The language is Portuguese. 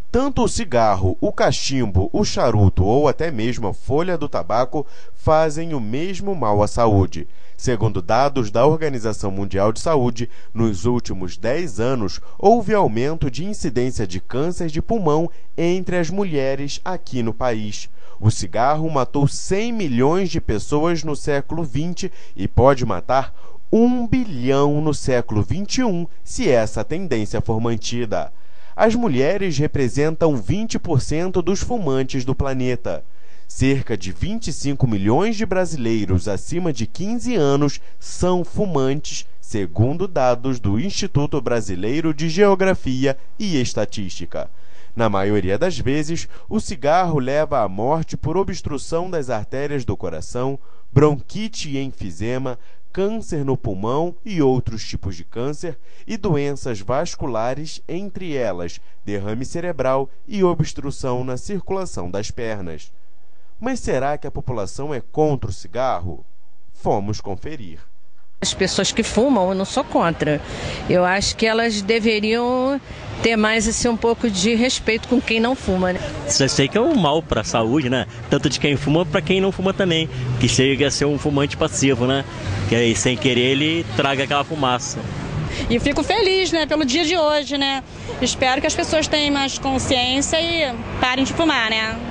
Tanto o cigarro, o cachimbo, o charuto ou até mesmo a folha do tabaco fazem o mesmo mal à saúde. Segundo dados da Organização Mundial de Saúde, nos últimos 10 anos houve aumento de incidência de câncer de pulmão entre as mulheres aqui no país. O cigarro matou 100 milhões de pessoas no século XX e pode matar 1 bilhão no século XXI, se essa tendência for mantida. As mulheres representam 20% dos fumantes do planeta. Cerca de 25 milhões de brasileiros acima de 15 anos são fumantes, segundo dados do Instituto Brasileiro de Geografia e Estatística. Na maioria das vezes, o cigarro leva à morte por obstrução das artérias do coração, bronquite e enfisema, câncer no pulmão e outros tipos de câncer e doenças vasculares, entre elas derrame cerebral e obstrução na circulação das pernas. Mas será que a população é contra o cigarro? Fomos conferir. As pessoas que fumam, eu não sou contra. Eu acho que elas deveriam ter mais um pouco de respeito com quem não fuma, né? Eu sei que é um mal para a saúde, né? Tanto de quem fuma para quem não fuma também. Que chega a ser um fumante passivo, né? Que aí, sem querer, ele traga aquela fumaça. E fico feliz, né, pelo dia de hoje, né? Espero que as pessoas tenham mais consciência e parem de fumar, né?